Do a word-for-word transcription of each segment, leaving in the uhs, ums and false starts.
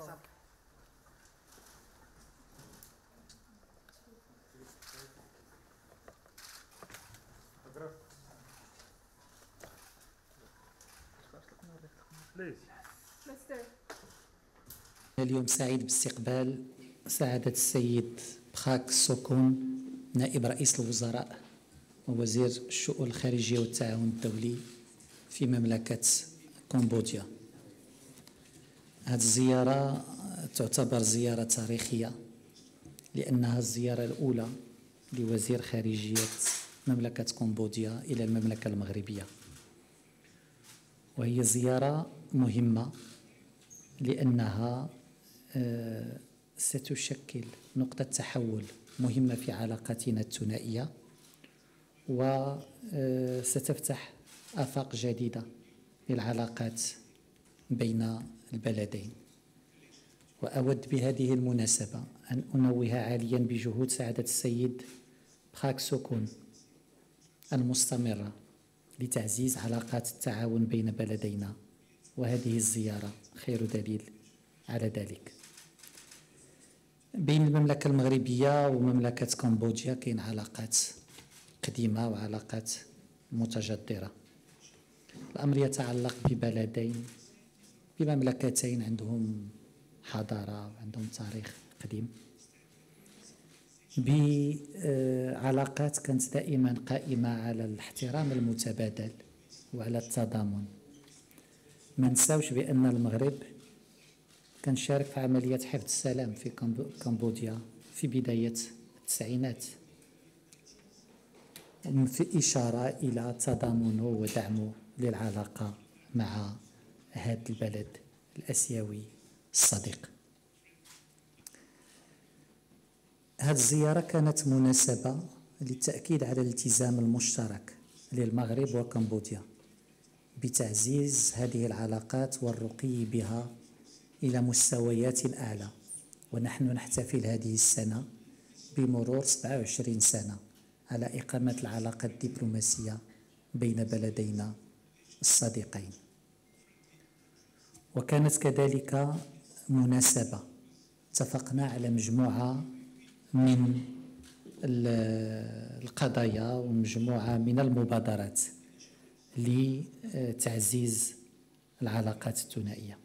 اليوم سعيد باستقبال سعادة السيد بخاك سوكون نائب رئيس الوزراء ووزير الشؤون الخارجية والتعاون الدولي في مملكة كمبوديا. هذه الزيارة تعتبر زيارة تاريخية لأنها الزيارة الأولى لوزير خارجية مملكة كمبوديا إلى المملكة المغربية، وهي زيارة مهمة لأنها ستشكل نقطة تحول مهمة في علاقاتنا الثنائية، وستفتح آفاق جديدة للعلاقات بين البلدين. وأود بهذه المناسبة أن أنوه عاليا بجهود سعادة السيد بخاك سوكون المستمرة لتعزيز علاقات التعاون بين بلدينا، وهذه الزيارة خير دليل على ذلك. بين المملكة المغربية ومملكة كمبوديا كاين علاقات قديمة وعلاقات متجذرة. الأمر يتعلق ببلدين بمملكتين عندهم حضارة وعندهم تاريخ قديم، بعلاقات كانت دائما قائمة على الاحترام المتبادل وعلى التضامن. ما نساوش بأن المغرب كان شارك في عملية حفظ السلام في كمبوديا في بداية التسعينات، في إشارة إلى تضامنه ودعمه للعلاقة مع هذا البلد الآسيوي الصديق. هذه الزيارة كانت مناسبة للتأكيد على الالتزام المشترك للمغرب وكمبوديا بتعزيز هذه العلاقات والرقي بها إلى مستويات أعلى. ونحن نحتفل هذه السنة بمرور سبعة وعشرين سنة على إقامة العلاقة الدبلوماسية بين بلدينا الصديقين. وكانت كذلك مناسبة اتفقنا على مجموعة من القضايا ومجموعة من المبادرات لتعزيز العلاقات الثنائية.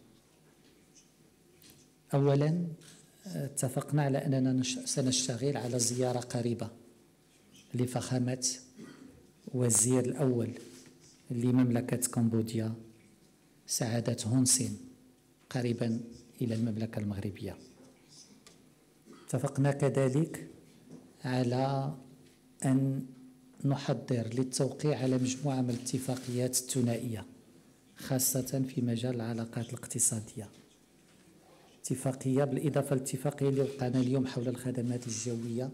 أولا اتفقنا على أننا سنشتغل على زيارة قريبة لفخامة وزير الأول لمملكة كمبوديا سعادة هون سين قريبا إلى المملكة المغربية. اتفقنا كذلك على أن نحضر للتوقيع على مجموعة من الاتفاقيات الثنائية خاصة في مجال العلاقات الاقتصادية. اتفاقية بالإضافة للاتفاقية اللي وقعنا اليوم حول الخدمات الجوية،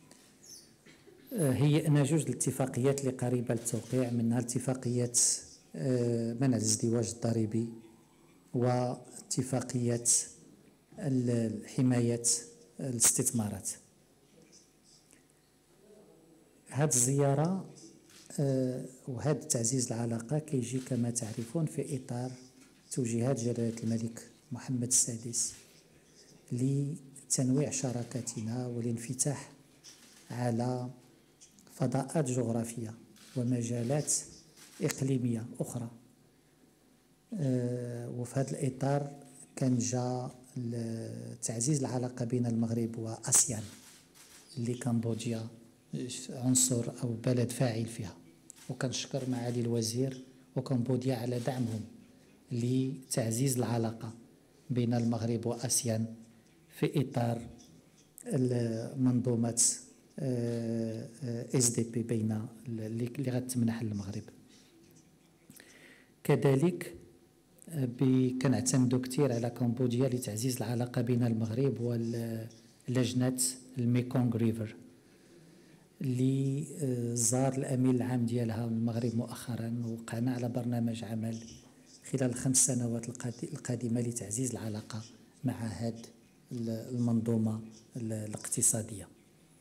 هيئنا جوج الاتفاقيات اللي قريبة للتوقيع، منها اتفاقية منع الازدواج الضريبي واتفاقية حماية الاستثمارات. هذه الزيارة وهذا تعزيز العلاقة كيجي كما تعرفون في إطار توجيهات جلالة الملك محمد السادس لتنويع شراكتنا والانفتاح على فضاءات جغرافية ومجالات إقليمية أخرى. وفي هذا الإطار كان جاء تعزيز العلاقة بين المغرب وآسيان اللي كمبوديا عنصر أو بلد فاعل فيها، وكنشكر معالي الوزير وكمبوديا على دعمهم لتعزيز العلاقة بين المغرب وآسيان في إطار منظومة إس دي بي بين اللي غتمنح للمغرب. كذلك كنعتمدوا كثير على كمبوديا لتعزيز العلاقة بين المغرب ولجنة الميكونغ ريفر اللي زار الأمين العام ديالها من المغرب مؤخرا، ووقعنا على برنامج عمل خلال الخمس سنوات القادمة لتعزيز العلاقة مع هذه المنظومة الاقتصادية.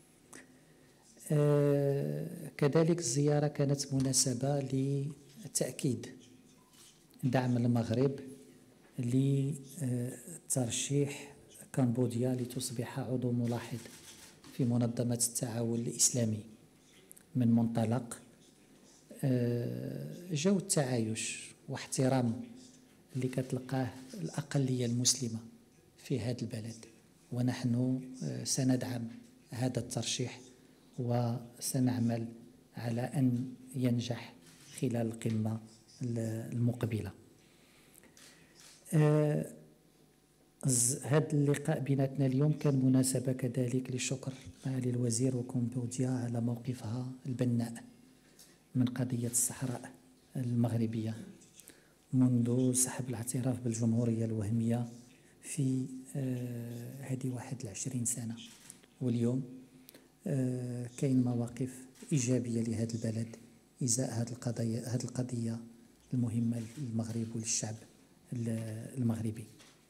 كذلك الزيارة كانت مناسبة لتأكيد دعم المغرب لترشيح كمبوديا لتصبح عضو ملاحظ في منظمة التعاون الإسلامي من منطلق جو التعايش واحترام اللي كتلقاه الأقلية المسلمة في هذا البلد. ونحن سندعم هذا الترشيح وسنعمل على أن ينجح خلال القمة المقبلة. هذا اللقاء بيناتنا اليوم كان مناسبة كذلك للشكر معالي الوزير وكمبوديا على موقفها البناء من قضية الصحراء المغربية منذ سحب الاعتراف بالجمهورية الوهمية في هذه واحد العشرين سنة، واليوم كاين مواقف إيجابية لهذا البلد إزاء هذه القضية هذه القضية المهمة للمغرب وللشعب المغربي.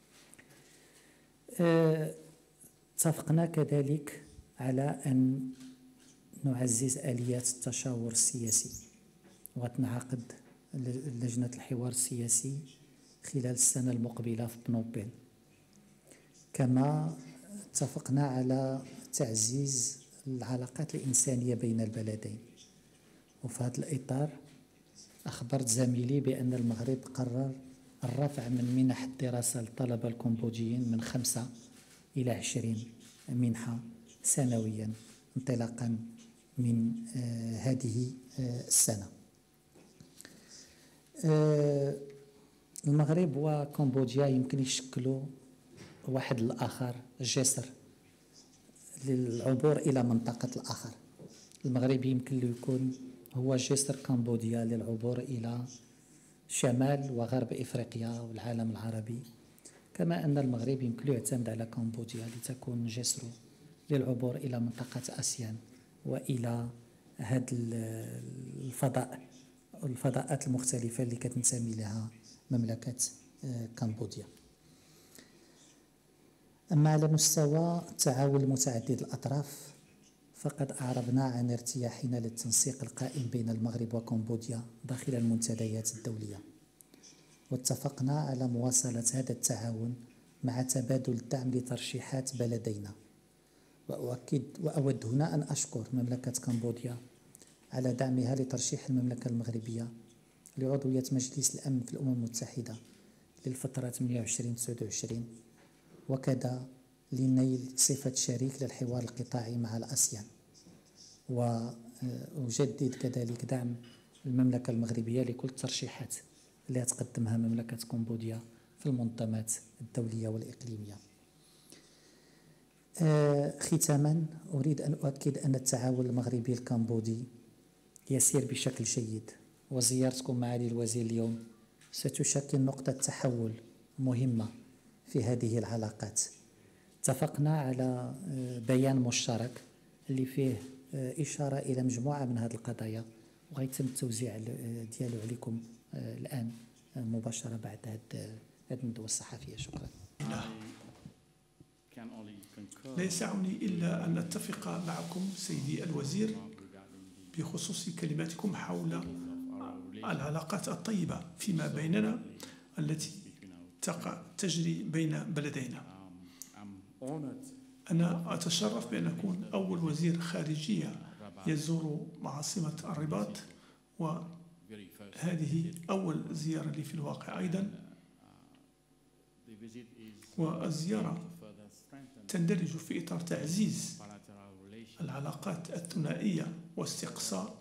اتفقنا كذلك على أن نعزز آليات التشاور السياسي، وتنعقد لجنة الحوار السياسي خلال السنة المقبلة في بنوبين. كما اتفقنا على تعزيز العلاقات الإنسانية بين البلدين، وفي هذا الإطار أخبرت زميلي بأن المغرب قرر الرفع من منح الدراسة للطلبة الكمبوديين من خمسة إلى عشرين منحة سنويا انطلاقا من آه هذه آه السنة. آه المغرب وكمبوديا يمكن يشكلوا واحد الآخر جسر للعبور إلى منطقة الآخر. المغرب يمكن له يكون هو جسر كمبوديا للعبور إلى شمال وغرب إفريقيا والعالم العربي، كما أن المغرب يمكن له يعتمد على كمبوديا لتكون جسره للعبور إلى منطقة آسيان وإلى هذا الفضاء الفضاءات المختلفة اللي كتنتمي لها مملكة كمبوديا. أما على مستوى التعاون المتعدد الأطراف فقد أعربنا عن ارتياحنا للتنسيق القائم بين المغرب وكمبوديا داخل المنتديات الدولية، واتفقنا على مواصلة هذا التعاون مع تبادل الدعم لترشيحات بلدينا. وأؤكد وأود هنا أن أشكر مملكة كمبوديا على دعمها لترشيح المملكة المغربية لعضوية مجلس الأمن في الأمم المتحدة للفترة ثمانية وعشرين تسعة وعشرين، وكذا لنيل صفة شريك للحوار القطاعي مع الآسيان. وأجدد كذلك دعم المملكة المغربية لكل الترشيحات اللي تقدمها مملكة كمبوديا في المنظمات الدولية والإقليمية. آه ختاما أريد أن أؤكد أن التعاون المغربي الكمبودي يسير بشكل جيد، وزيارتكم معالي الوزير اليوم ستشكل نقطة تحول مهمة في هذه العلاقات. اتفقنا على بيان مشترك اللي فيه إشارة إلى مجموعة من هذه القضايا، وغيتم التوزيع ديالو عليكم الآن مباشرة بعد هذه الندوة الصحفية. شكرا. لا يسعني إلا أن أتفق معكم سيدي الوزير بخصوص كلماتكم حول العلاقات الطيبة فيما بيننا التي تجري بين بلدينا. أنا أتشرف بأن أكون أول وزير خارجية يزور عاصمة الرباط، وهذه أول زيارة لي في الواقع أيضا. والزيارة تندرج في إطار تعزيز العلاقات الثنائية واستقصاء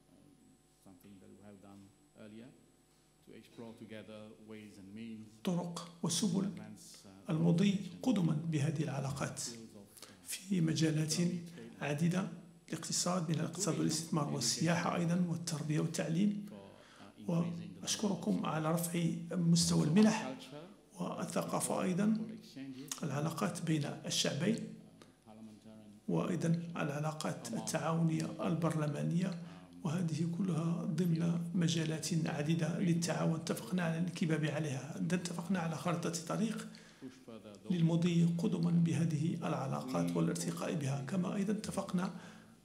طرق وسبل المضي قدما بهذه العلاقات في مجالات عديدة: الاقتصاد، من الاقتصاد والاستثمار والسياحة أيضا، والتربية والتعليم. وأشكركم على رفع مستوى المنح والثقافة أيضا، العلاقات بين الشعبين، وأيضا العلاقات التعاونية البرلمانية، وهذه كلها ضمن مجالات عديدة للتعاون اتفقنا على الانكباب عليها. اتفقنا على خارطة طريق للمضي قدما بهذه العلاقات والارتقاء بها، كما أيضا اتفقنا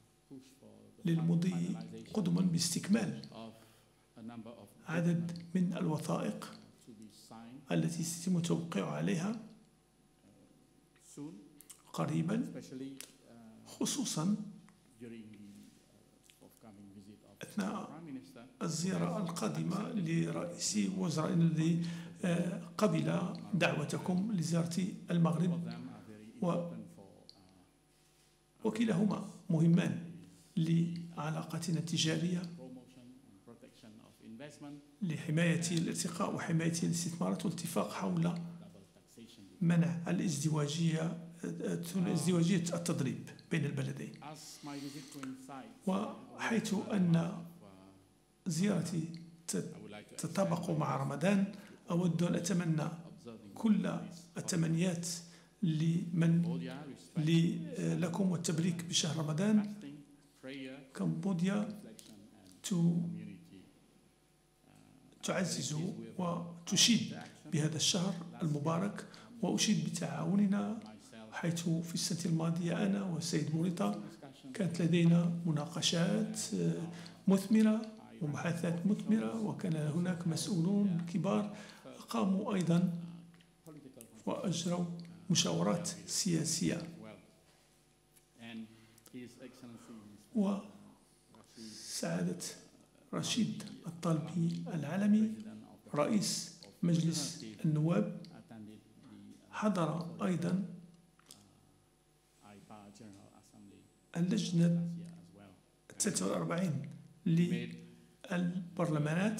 للمضي قدما باستكمال عدد من الوثائق التي سيتم التوقيع عليها قريبا، خصوصا أثناء الزيارة القادمة لرئيس وزراء الذي قبل دعوتكم لزيارة المغرب، وكلاهما مهمان لعلاقتنا التجارية لحماية الارتقاء وحماية الاستثمارات والاتفاق حول منع الازدواجية ازدواجية التضريب بين البلدين. وحيث أن زيارتي تتطابق مع رمضان، أود أن أتمنى كل التمنيات لمن لي لكم والتبريك بشهر رمضان. كمبوديا تعزز وتشيد بهذا الشهر المبارك، وأشيد بتعاوننا، حيث في السنة الماضية أنا والسيد موريتا كانت لدينا مناقشات مثمرة ومحادثات مثمرة، وكان هناك مسؤولون كبار قاموا أيضا وأجروا مشاورات سياسية. وسعادة رشيد الطالبي العالمي رئيس مجلس النواب حضر أيضا اللجنة الثلاثة والأربعين للبرلمانات،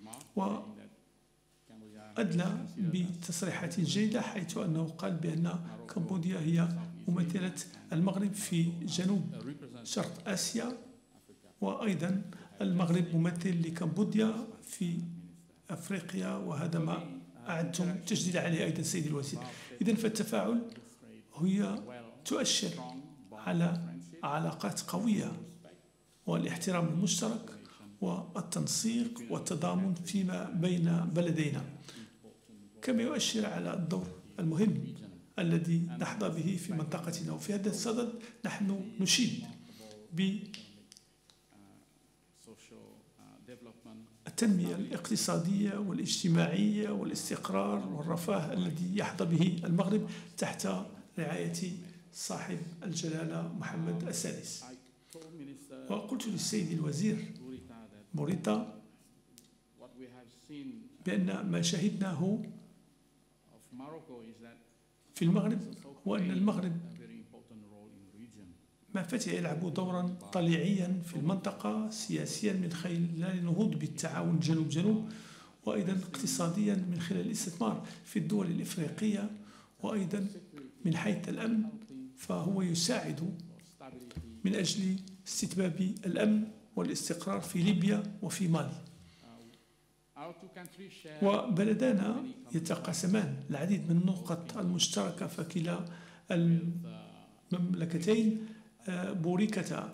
وأدلى بتصريحات جيدة، حيث أنه قال بأن كمبوديا هي ممثلة المغرب في جنوب شرق آسيا، وأيضا المغرب ممثل لكمبوديا في أفريقيا، وهذا ما أعدتم تجديد عليه أيضا سيدي الوزير. إذن فالتفاعل هي تؤشر على علاقات قوية والاحترام المشترك والتنسيق والتضامن فيما بين بلدينا، كما يؤشر على الدور المهم الذي نحظى به في منطقتنا. وفي هذا الصدد نحن نشيد بالتنمية الاقتصادية والاجتماعية والاستقرار والرفاه الذي يحظى به المغرب تحت رعاية صاحب الجلالة محمد السادس. وقلت للسيد الوزير موريتا بأن ما شهدناه في المغرب هو أن المغرب ما فتح يلعب دورا طليعيا في المنطقة سياسيا من خلال النهوض بالتعاون جنوب جنوب، وأيضا اقتصاديا من خلال الاستثمار في الدول الإفريقية، وأيضا من حيث الأمن فهو يساعد من أجل استتباب الأمن والاستقرار في ليبيا وفي مالي. وبلدانا يتقاسمان العديد من النقط المشتركة، فكلا المملكتين بوركتا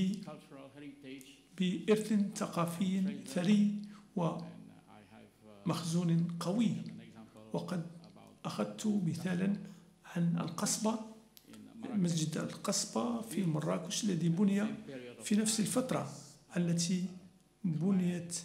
بإرث ثقافي ثري ومخزون قوي. وقد أخذت مثالا عن القصبة، مسجد القصبة في مراكش الذي بني في نفس الفترة التي بنيت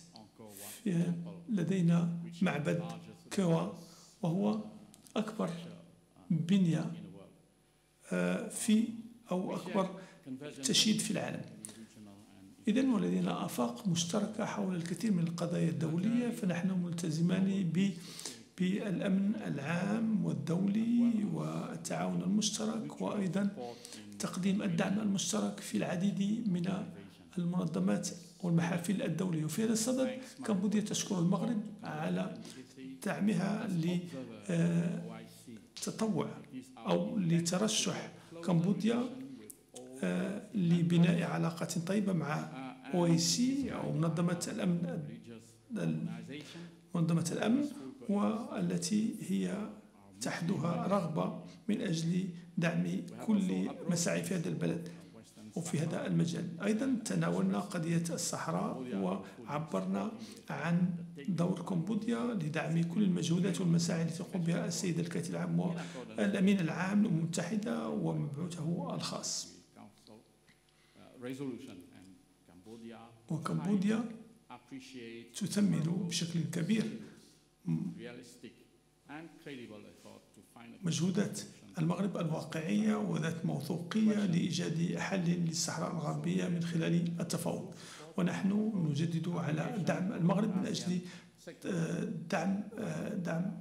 لدينا معبد كوا، وهو أكبر بنية في أو أكبر تشييد في العالم. إذن ولدينا آفاق مشتركة حول الكثير من القضايا الدولية، فنحن ملتزمان بالأمن العام والدولي والتعاون المشترك، وأيضا تقديم الدعم المشترك في العديد من المنظمات والمحافل الدولية. وفي هذا الصدد كمبوديا تشكر المغرب على دعمها لتطوع أو لترشح كمبوديا لبناء علاقات طيبة مع أو إي سي أو منظمة الأمن منظمة الأمن، والتي هي تحدها رغبة من أجل دعم كل مساعي في هذا البلد وفي هذا المجال. أيضا تناولنا قضية الصحراء وعبرنا عن دور كمبوديا لدعم كل المجهودات والمساعي التي يقوم بها السيد الكاتب العام والأمين العام للأمم المتحدة ومبعوثه الخاص. وكمبوديا تثمن بشكل كبير مجهودات المغرب الواقعية وذات موثوقية لإيجاد حل للصحراء الغربية من خلال التفاوض. ونحن نجدد على دعم المغرب من أجل دعم دعم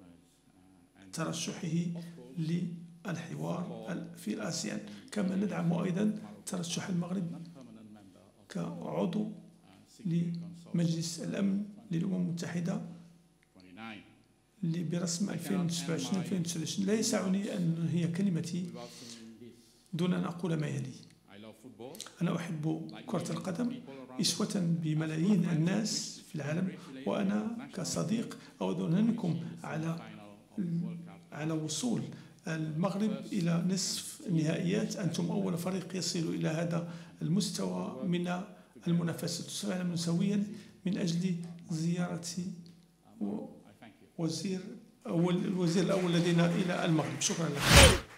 ترشحه للحوار في الآسيان، كما ندعم أيضا ترشح المغرب كعضو لمجلس الأمن للأمم المتحدة اللي برسم ألفين وسبعة وعشرين ألفين وتسعة وعشرين. لا يسعني أن هي كلمتي دون أن أقول ما يلي: أنا أحب كرة القدم إسوة بملايين الناس في العالم، وأنا كصديق أود أن أنكم على على وصول المغرب إلى نصف النهائيات. أنتم أول فريق يصل إلى هذا المستوى من المنافسة، تساعدون سويا من أجل زيارة وزير أول الوزير الأول لدينا إلى المغرب. شكرا لكم.